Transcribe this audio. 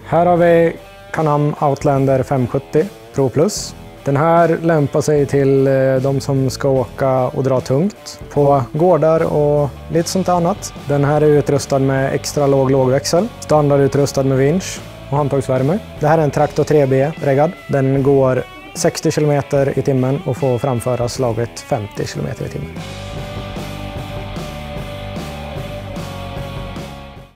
Här har vi Can-Am Outlander 570 Pro Plus. Den här lämpar sig till de som ska åka och dra tungt på gårdar och lite sånt annat. Den här är utrustad med extra låg lågväxel, standardutrustad med vinsch och handtagsvärme. Det här är en Traktor 3B-reggad. Den går 60 km i timmen och får framföras lagligt 50 km i timmen.